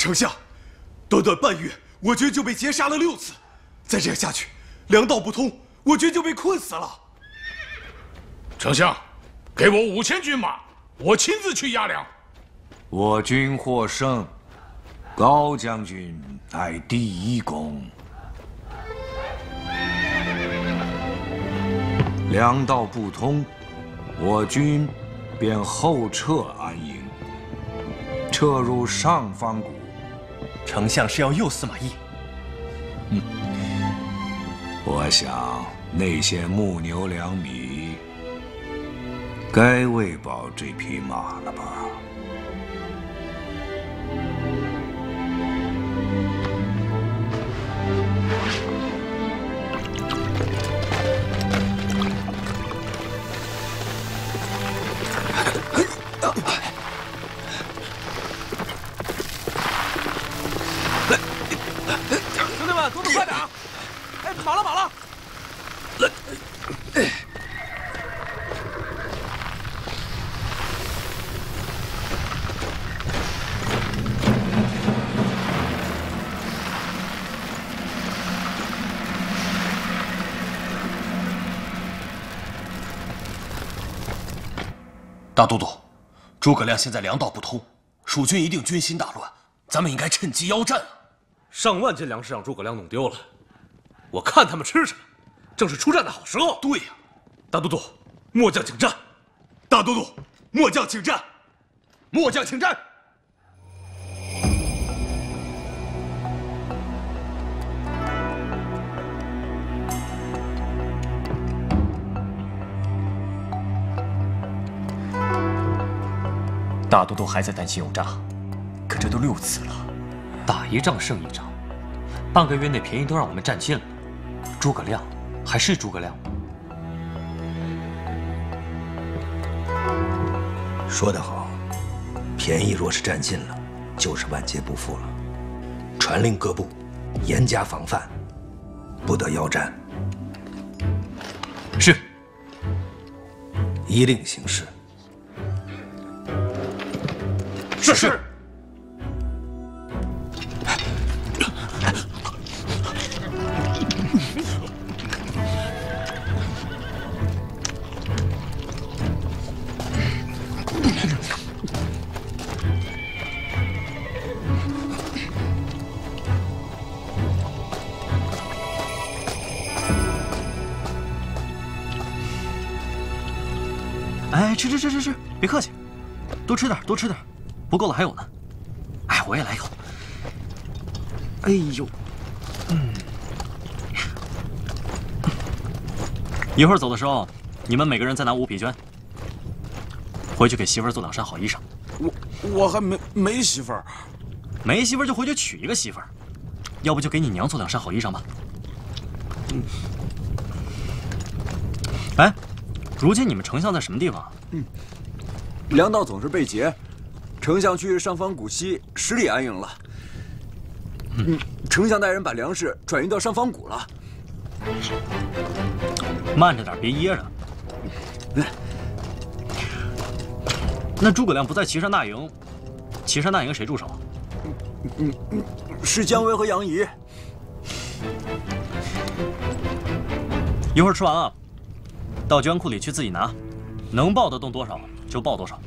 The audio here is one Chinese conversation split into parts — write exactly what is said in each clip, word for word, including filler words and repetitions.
丞相，短短半月，我军就被截杀了六次，再这样下去，粮道不通，我军就被困死了。 丞相，给我五千军马，我亲自去押粮。 我军获胜，高将军乃第一功。粮道不通，我军便后撤安营，撤入上方谷。 丞相是要诱司马懿？ 嗯，我想那些木牛粮米，该喂饱这匹马了吧？ 兄弟们，动作快点！哎，马了马了！ 大都督，诸葛亮现在粮道不通，蜀军一定军心大乱，咱们应该趁机邀战啊！ 上万斤粮食让诸葛亮弄丢了，我看他们吃什么，正是出战的好时候。 对呀， 大都督，末将请战。 大都督，末将请战。 末将请战。 大都督还在担心有诈，可这都六次了，打一仗胜一仗，半个月内便宜都让我们占尽了，诸葛亮还是诸葛亮吗？ 说得好，便宜若是占尽了，就是万劫不复了。传令各部，严加防范，不得邀战。 是。 依令行事。 是是。 哎，吃吃吃吃吃，别客气，多吃点，多吃点，不够了还有呢。哎，我也来一口。哎呦，嗯，一会儿走的时候，你们每个人再拿五匹绢，回去给媳妇儿做两身好衣裳。 我我还没没媳妇儿， 没媳妇儿就回去娶一个媳妇儿，要不就给你娘做两身好衣裳吧。嗯。哎。如今你们丞相在什么地方？ 嗯，粮道总是被劫，丞相去上方谷西十里安营了。嗯，丞相带人把粮食转运到上方谷了。 慢着点，别噎着。那诸葛亮不在岐山大营，岐山大营谁驻守？ 嗯嗯，是姜维和杨仪。 一会儿吃完了。到捐库里去自己拿，能抱得动多少就抱多少。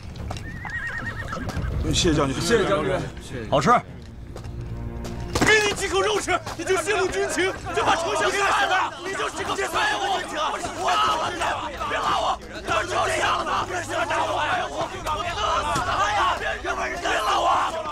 谢将军， 谢谢将军， 好吃。 给你几口肉吃，你就泄露军情，就把丞相害死了。你就是个废物！我打了你，别拉我！我就这样子，别打我！别打我！哎呀，别别拉我！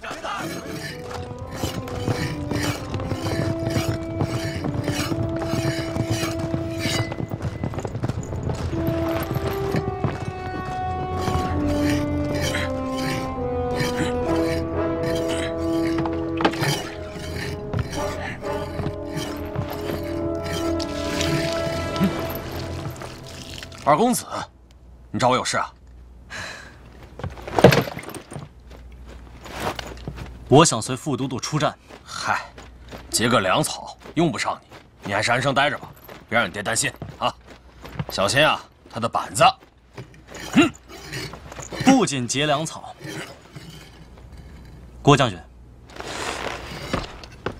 二公子，你找我有事啊？ 我想随副都督出战。 嗨，劫个粮草用不上你，你还是安生待着吧，别让你爹担心啊！小心啊，他的板子。 嗯，不仅劫粮草，郭将军，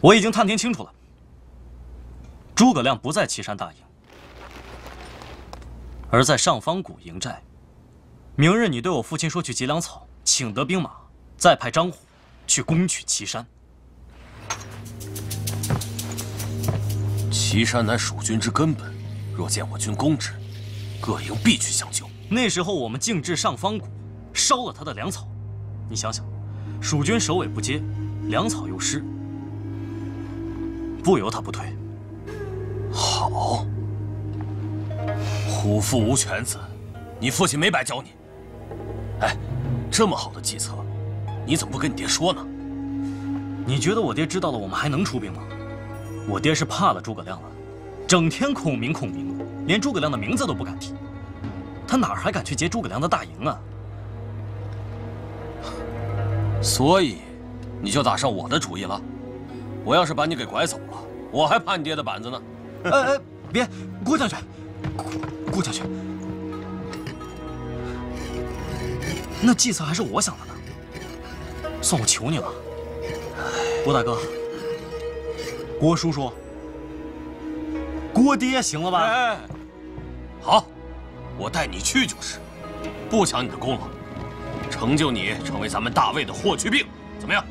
我已经探听清楚了，诸葛亮不在岐山大营，而在上方谷营寨。明日你对我父亲说去结粮草，请得兵马，再派张虎去攻取岐山。 岐山乃蜀军之根本，若见我军攻之，各营必去相救。 那时候我们径至上方谷，烧了他的粮草。你想想，蜀军首尾不接，粮草又湿，不由他不退。 好，虎父无犬子，你父亲没白教你。哎，这么好的计策，你怎么不跟你爹说呢？ 你觉得我爹知道了，我们还能出兵吗？我爹是怕了诸葛亮了，整天孔明孔明的，连诸葛亮的名字都不敢提。他哪儿还敢去劫诸葛亮的大营啊？ 所以，你就打上我的主意了。我要是把你给拐走了，我还怕你爹的板子呢。 哎哎，别，郭将军，郭将军，那计策还是我想的呢。算我求你了，郭大哥，郭叔叔，郭爹，行了吧？ 哎，好，我带你去就是，不抢你的功劳，成就你成为咱们大魏的霍去病，怎么样？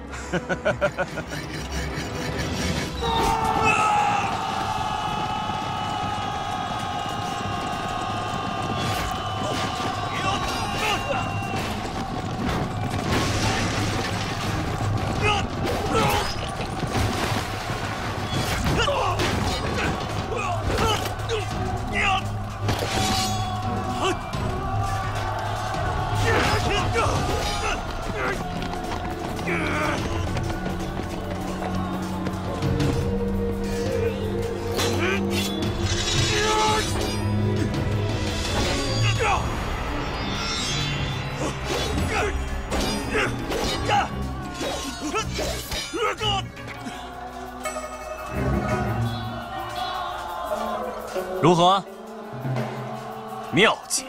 如何？ 妙计！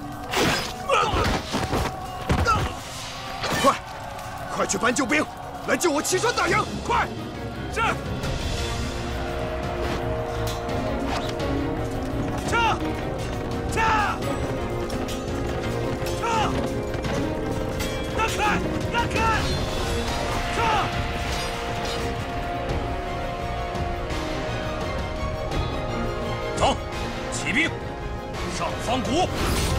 快，快去搬救兵，来救我岐山大营！快！ 是。撤！撤！撤！让开！让开！撤！ 走，起兵，上方谷。